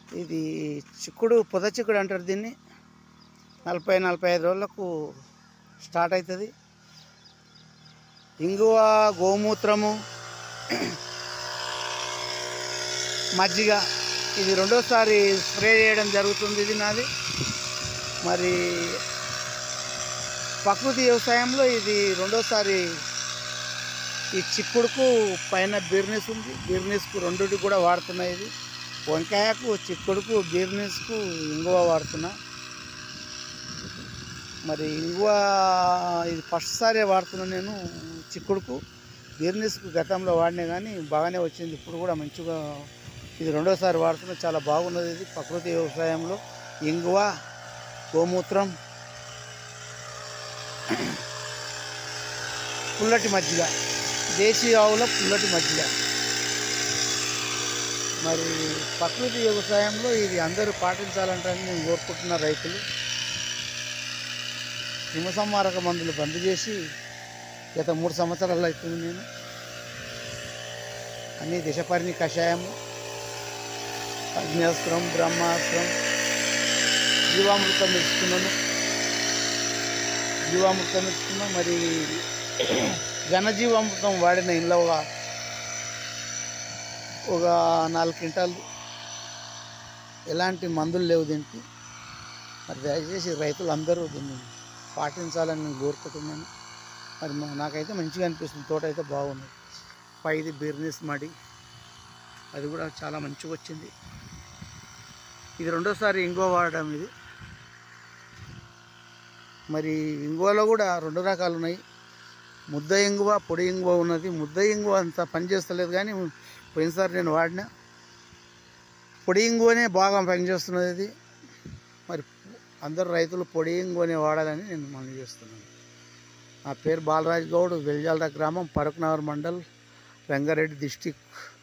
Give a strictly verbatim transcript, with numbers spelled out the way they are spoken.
ఇది చిక్కుడు పొద చిక్కుడు అంటారు దీన్ని. నలభై నలభై ఐదు రోజులకు స్టార్ట్ అవుతుంది. ఇంగువ, గోమూత్రము, మజ్జిగ ఇది రెండోసారి స్ప్రే చేయడం జరుగుతుంది. ఇది నాది మరి ప్రకృతి వ్యవసాయంలో ఇది రెండోసారి. ఈ చిక్కుడుకు పైన బీర్నిస్ ఉంది, బీర్నిస్కు రెండుకి కూడా వాడుతున్నాయి. ఇది వంకాయకు, చిక్కుడుకు, బీర్నిస్కు ఇంగువ వాడుతున్నా. మరి ఇంగువ ఇది ఫస్ట్ సారే వాడుతున్నా నేను. చిక్కుడుకు, బీర్నిస్కు గతంలో వాడినా కానీ బాగానే వచ్చింది. ఇప్పుడు కూడా మంచిగా ఇది రెండోసారి వాడుతున్నా. చాలా బాగున్నది. ఇది ప్రకృతి వ్యవసాయంలో ఇంగువ, గోమూత్రం, పుల్లటి మజ్జిగ, దేశీ ఆవుల పుల్లటి మజ్జిగ. మరి ప్రకృతి వ్యవసాయంలో ఇది అందరూ పాటించాలంటారని నేను కోరుకుంటున్న రైతులు. క్రిమిసంహారక మందులు బంద్ చేసి గత మూడు సంవత్సరాలు అవుతుంది. నేను అన్ని దిశపరిణి కషాయము, అగ్నేస్త్రం, బ్రహ్మాస్త్రం, జీవామృతం ఇస్తున్నాను జీవామృతం ఇస్తున్నా మరి ఘనజీవామృతం వాడిన ఇంట్లో ఒక ఒక నాలుగు క్వింటాలు. ఎలాంటి మందులు లేవు దీనికి. మరి దయచేసి రైతులు అందరూ దీన్ని పాటించాలని నేను కోరుకుంటున్నాను. మరి నాకైతే మంచిగా అనిపిస్తుంది. తోట అయితే బాగుంది. పైది బీర్నిస్ మడి, అది కూడా చాలా మంచిగా వచ్చింది. ఇది రెండోసారి ఇంగువ వాడడం. ఇది మరి ఇంగువలో కూడా రెండు రకాలు ఉన్నాయి. ముద్ద ఇంగువ, పొడి ఇంగువ ఉన్నది. ముద్ద ఇంగువ అంత పనిచేస్తలేదు కానీ పోయినసారి నేను వాడిన పొడి ఇంగువనే బాగా పనిచేస్తున్నది. ఇది మరి అందరు రైతులు పొడి ఇంగువనే వాడాలని నేను మనవి చేస్తున్నాను. నా పేరు బాలరాజ్ గౌడ్, వెల్జాల గ్రామం, ఫరూక్ నగర్ మండల్, రంగారెడ్డి డిస్టిక్.